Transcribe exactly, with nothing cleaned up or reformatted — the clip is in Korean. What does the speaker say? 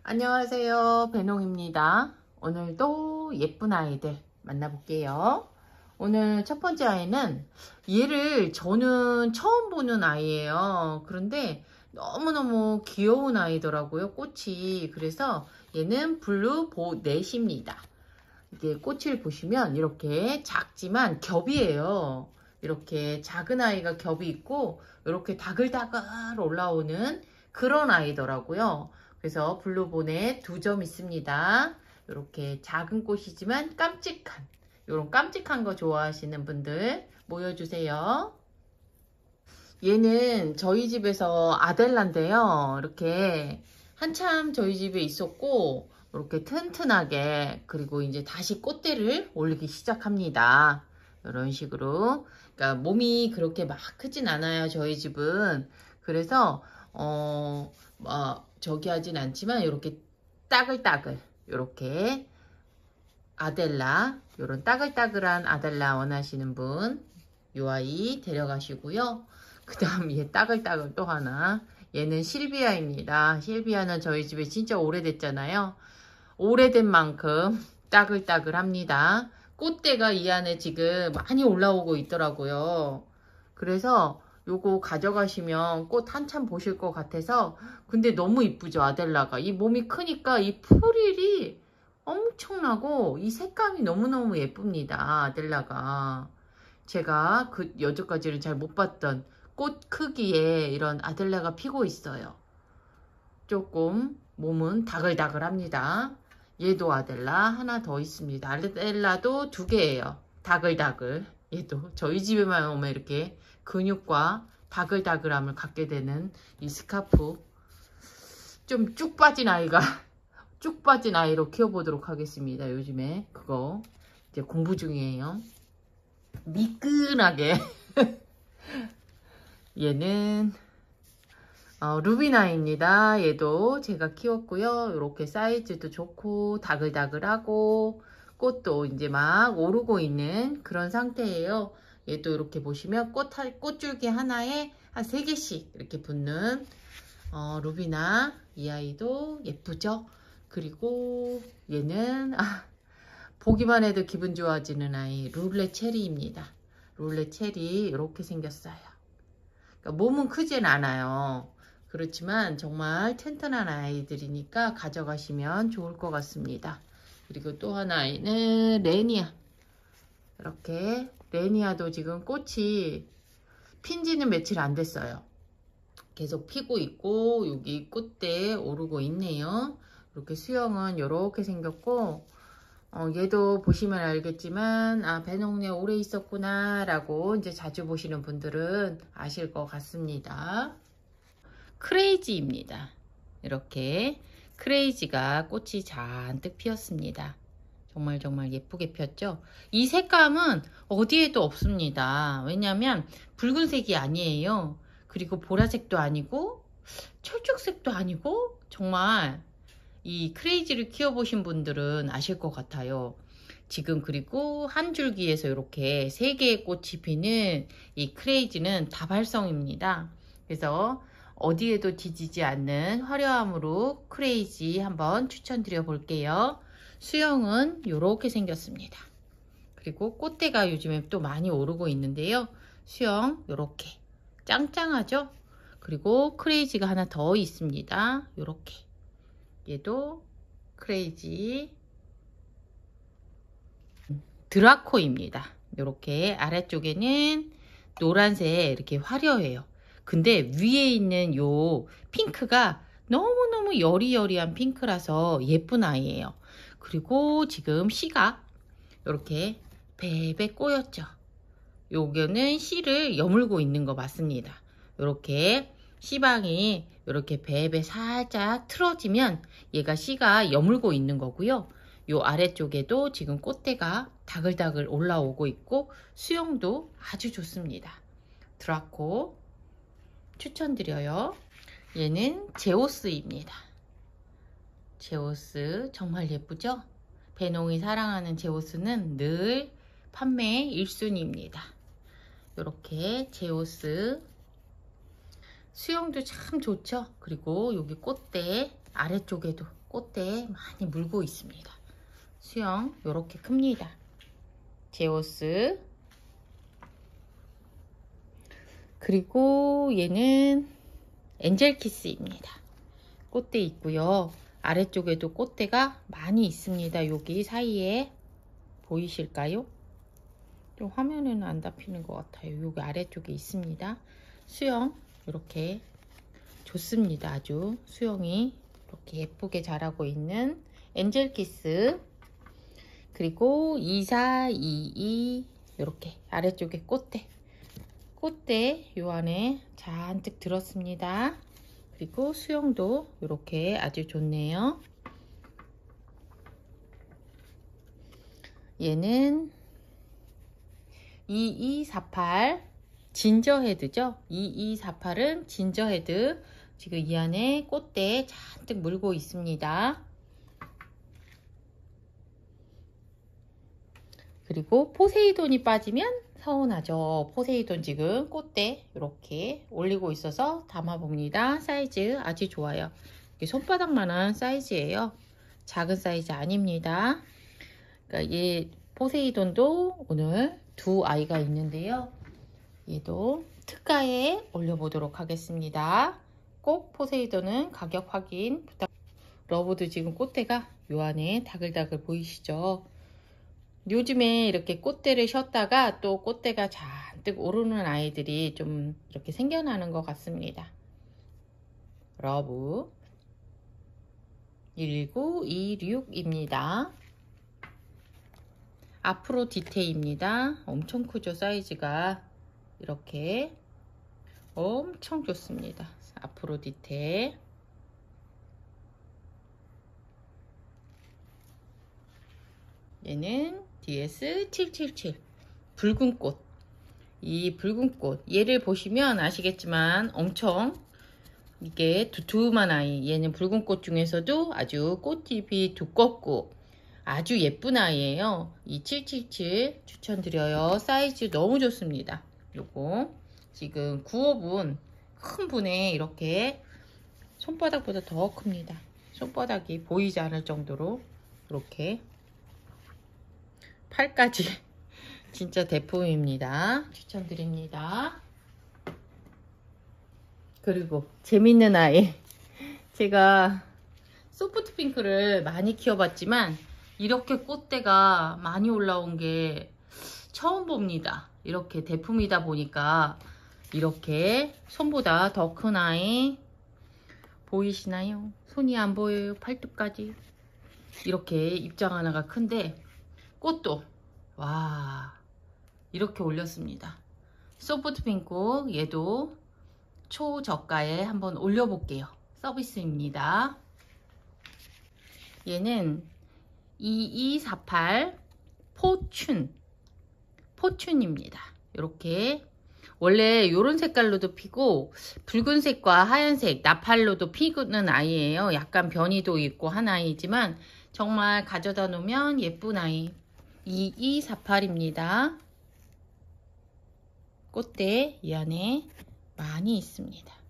안녕하세요, 배농입니다. 오늘도 예쁜 아이들 만나볼게요. 오늘 첫 번째 아이는, 얘를 저는 처음 보는 아이예요. 그런데 너무너무 귀여운 아이더라고요, 꽃이. 그래서 얘는 블루 보넷입니다. 이게 꽃을 보시면 이렇게 작지만 겹이에요. 이렇게 작은 아이가 겹이 있고 이렇게 다글다글 올라오는 그런 아이더라고요. 그래서 블루보넷 두 점 있습니다. 이렇게 작은 꽃이지만 깜찍한, 이런 깜찍한 거 좋아하시는 분들 모여주세요. 얘는 저희 집에서 아델란데요. 이렇게 한참 저희 집에 있었고 이렇게 튼튼하게, 그리고 이제 다시 꽃대를 올리기 시작합니다. 이런 식으로. 그러니까 몸이 그렇게 막 크진 않아요, 저희 집은. 그래서 어, 뭐 저기 하진 않지만 이렇게 따글따글, 이렇게 아델라, 이런 따글따글한 아델라 원하시는 분, 요 아이 데려가시고요. 그 다음 얘 따글따글 또 하나, 얘는 실비아입니다. 실비아는 저희 집에 진짜 오래됐잖아요. 오래된 만큼 따글따글합니다. 꽃대가 이 안에 지금 많이 올라오고 있더라고요. 그래서 요거 가져가시면 꽃 한참 보실 것 같아서. 근데 너무 이쁘죠, 아델라가. 이 몸이 크니까 이 프릴이 엄청나고 이 색감이 너무너무 예쁩니다, 아델라가. 제가 그 여태까지는 잘 못 봤던 꽃 크기에 이런 아델라가 피고 있어요. 조금 몸은 다글다글합니다. 얘도 아델라 하나 더 있습니다. 아델라도 두 개예요. 다글다글. 얘도 저희 집에만 오면 이렇게 근육과 다글다글함을 갖게 되는 이 스카프. 좀 쭉 빠진 아이가 쭉 빠진 아이로 키워보도록 하겠습니다. 요즘에 그거 이제 공부 중이에요. 미끈하게. 얘는 어, 루비나입니다. 얘도 제가 키웠고요. 이렇게 사이즈도 좋고 다글다글하고 꽃도 이제 막 오르고 있는 그런 상태예요. 얘도 이렇게 보시면 꽃, 꽃줄기 하나에 한 세 개씩 이렇게 붙는 어, 루비나. 이 아이도 예쁘죠? 그리고 얘는 아, 보기만 해도 기분 좋아지는 아이, 룰레 체리입니다. 룰레 체리 이렇게 생겼어요. 그러니까 몸은 크진 않아요. 그렇지만 정말 튼튼한 아이들이니까 가져가시면 좋을 것 같습니다. 그리고 또 하나 아이는 레니아. 이렇게 레니아도 지금 꽃이 핀 지는 며칠 안 됐어요. 계속 피고 있고 여기 꽃대에 오르고 있네요. 이렇게 수영은 이렇게 생겼고 어, 얘도 보시면 알겠지만 아, 배농에 오래 있었구나 라고 이제 자주 보시는 분들은 아실 것 같습니다. 크레이지입니다. 이렇게 크레이지가 꽃이 잔뜩 피었습니다. 정말 정말 예쁘게 폈죠. 이 색감은 어디에도 없습니다. 왜냐하면 붉은색이 아니에요. 그리고 보라색도 아니고 철쭉색도 아니고, 정말 이 크레이지를 키워보신 분들은 아실 것 같아요. 지금 그리고 한 줄기에서 이렇게 세 개의 꽃이 피는 이 크레이지는 다발성입니다. 그래서 어디에도 뒤지지 않는 화려함으로 크레이지 한번 추천드려 볼게요. 수영은 이렇게 생겼습니다. 그리고 꽃대가 요즘에 또 많이 오르고 있는데요. 수영 이렇게 짱짱하죠? 그리고 크레이지가 하나 더 있습니다. 이렇게. 얘도 크레이지 드라코입니다. 이렇게 아래쪽에는 노란색 이렇게 화려해요. 근데 위에 있는 요 핑크가 너무너무 여리여리한 핑크라서 예쁜 아이예요. 그리고 지금 씨가 이렇게 베베 꼬였죠. 요거는 씨를 여물고 있는 거 맞습니다. 이렇게 씨방이 이렇게 베베 살짝 틀어지면 얘가 씨가 여물고 있는 거고요. 요 아래쪽에도 지금 꽃대가 다글다글 올라오고 있고 수영도 아주 좋습니다. 드라코 추천드려요. 얘는 제오스입니다. 제오스 정말 예쁘죠? 배농이 사랑하는 제오스는 늘 판매 일 순위입니다. 이렇게 제오스 수영도 참 좋죠. 그리고 여기 꽃대 아래쪽에도 꽃대 많이 물고 있습니다. 수영 요렇게 큽니다. 제오스. 그리고 얘는 엔젤키스입니다. 꽃대 있고요. 아래쪽에도 꽃대가 많이 있습니다. 여기 사이에 보이실까요? 좀 화면에는 안 잡히는 것 같아요. 여기 아래쪽에 있습니다. 수영 이렇게 좋습니다. 아주 수영이 이렇게 예쁘게 자라고 있는 엔젤키스. 그리고 이사이이 이렇게 아래쪽에 꽃대 꽃대 요 안에 잔뜩 들었습니다. 그리고 수영도 이렇게 아주 좋네요. 얘는 이이사팔 진저헤드죠. 이이사팔은 진저헤드. 지금 이 안에 꽃대 잔뜩 물고 있습니다. 그리고 포세이돈이 빠지면 서운하죠. 포세이돈 지금 꽃대 이렇게 올리고 있어서 담아봅니다. 사이즈 아주 좋아요. 이게 손바닥만한 사이즈예요. 작은 사이즈 아닙니다. 그러니까 얘 포세이돈도 오늘 두 아이가 있는데요. 얘도 특가에 올려보도록 하겠습니다. 꼭 포세이돈은 가격 확인 부탁. 러브도 지금 꽃대가 요 안에 다글다글 보이시죠? 요즘에 이렇게 꽃대를 쉬었다가 또 꽃대가 잔뜩 오르는 아이들이 좀 이렇게 생겨나는 것 같습니다. 러브 일구이육입니다. 앞으로 디테입니다. 엄청 크죠. 사이즈가 이렇게 엄청 좋습니다. 앞으로 디테. 얘는 디에스 칠칠칠 붉은 꽃. 이 붉은 꽃 얘를 보시면 아시겠지만 엄청 이게 두툼한 아이. 얘는 붉은 꽃 중에서도 아주 꽃잎이 두껍고 아주 예쁜 아이예요. 이 칠칠칠 추천드려요. 사이즈 너무 좋습니다. 요거 지금 구 호분 큰 분에 이렇게 손바닥보다 더 큽니다. 손바닥이 보이지 않을 정도로 이렇게 팔까지 진짜 대품입니다. 추천드립니다. 그리고 재밌는 아이, 제가 소프트 핑크를 많이 키워봤지만 이렇게 꽃대가 많이 올라온 게 처음 봅니다. 이렇게 대품이다 보니까 이렇게 손보다 더 큰 아이 보이시나요? 손이 안 보여요. 팔뚝까지 이렇게 입장 하나가 큰데 꽃도 와 이렇게 올렸습니다. 소프트 핑크 얘도 초저가에 한번 올려볼게요. 서비스입니다. 얘는 이이사팔 포춘 포춘입니다. 이렇게 원래 이런 색깔로도 피고 붉은색과 하얀색 나팔로도 피는 아이예요. 약간 변이도 있고 한 아이지만 정말 가져다 놓으면 예쁜 아이. 이이사팔입니다. 꽃대 이 안에 많이 있습니다.